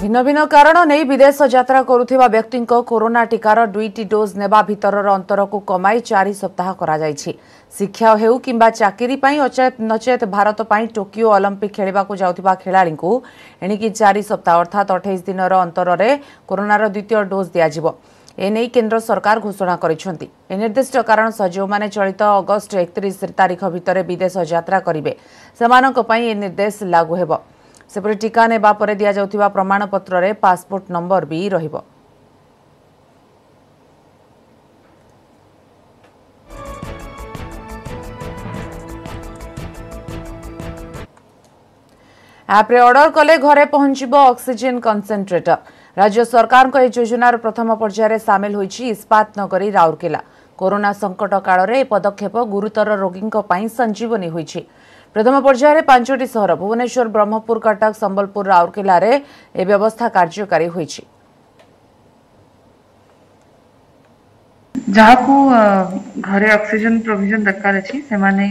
भिन्न भिन्न कारण नहीं विदेश यात्रा करुथिबा व्यक्ति कोरोना टीकार 2टी डोज नेबा भितरर अंतर को कमाई 4 सप्ताह करा जायछि। शिक्षा हेउ किंबा चाकरी पई नचेत भारत पई टोकियो ओलंपिक खेलिबा को जाउथिबा खेलाड़ी को एणिकी 4 सप्ताह अर्थात 28 दिनर अंतर रे कोरोनार द्वितीय डोज दिया जिवो। एने केंद्र सरकार घोषणा करिसेंती। ए निर्दिष्ट कारण सह जो माने चलित अगस्त 31 तारिख भितर विदेश यात्रा करिवे सेमानक पई ए निर्देश लागू हेबो। सेपरि टीका नेबा परे दिया जाउथिबा प्रमाण पत्र रे पासपोर्ट नंबर भी रहिबो। आप रे ऑर्डर कले घरे पहुंचबो ऑक्सीजन कंसंट्रेटर। राज्य सरकार को योजनार प्रथम पर्यायर सामिल होइछि इस्पात नगरी राउरकेला। कोरोना संकट काल रे पदक्षेप गुरुतर रोगी पई संजीवनी होइछि। प्रथम पर्यायर 5टी सहर भुवनेश्वर, ब्रह्मपुर, कटक, संबलपुर, राउरकेला रे ए व्यवस्था कार्यकारी होइछि। जहाँ को घरे ऑक्सीजन प्रोविजन दरकार अछि से माने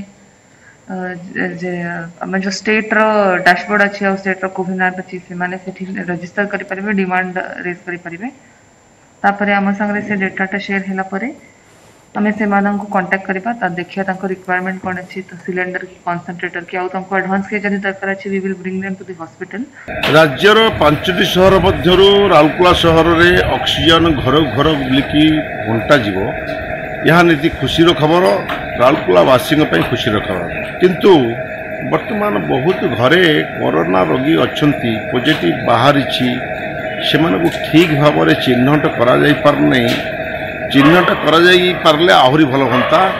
जो स्टेट रो डैशबोर्ड अछि और स्टेट रो कोविन ऐप अछि से माने सेठी रजिस्टर करि परिबे, डिमांड रेज करि परिबे। तापरे हम संगे से डेटाटा शेयर हैला परे हमें से मानन को कांटेक्ट करबा ता देखिया ताको रिक्वायरमेंट कोन अछि तो सिलेंडर की कंसंट्रेटर की आउ ताको एडवांस के जदी दरकार अछि we will bring them to the hospital. राज्यर 5टी शहर मध्यरु राउरकेला शहर रे ऑक्सीजन घर घर बुलिकी घंटा जीवो यह नीति खुशी खबर राउरकेला वासी खुशी खबर। किंतु वर्तमान बहुत घरे कोरोना रोगी अच्छी पॉजिटिव बाहरी से ठीक भाव में चिन्हट कर चिन्हट कर आहरी भल हाँ